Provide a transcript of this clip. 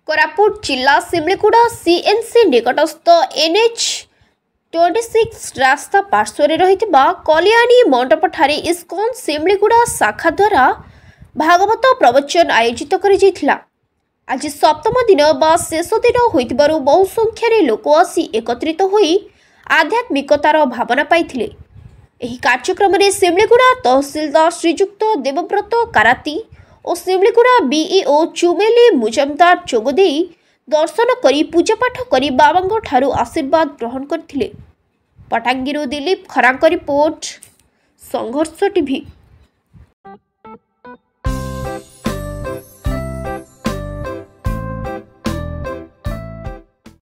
कोरापुट जिला Similiguda CNC निकटस्थ NH26 रास्ता पार्श्व रही कल्याणी मंडप ठारे इस्कन सेमलीगुड़ा शाखा द्वारा भागवत प्रवचन आयोजित कर आज सप्तम दिन बा शेष दिन होइतिबारु बहु संख्यार लोक आसी एकत्रित होई आध्यात्मिकतार भावना पाइथिले। एही कार्यक्रम में सेमलीगुड़ा तहसीलदार श्रीजुक्त देवव्रत काराती और सेमलीगुड़ा बीईओ चुमेली मुजमदार जोगदे दर्शन करी पूजापाठ करी बाबांग ठारू आशीर्वाद ग्रहण करथिले। पटांगीरू दिलीप खरांक रिपोर्ट संघर्ष टीवी।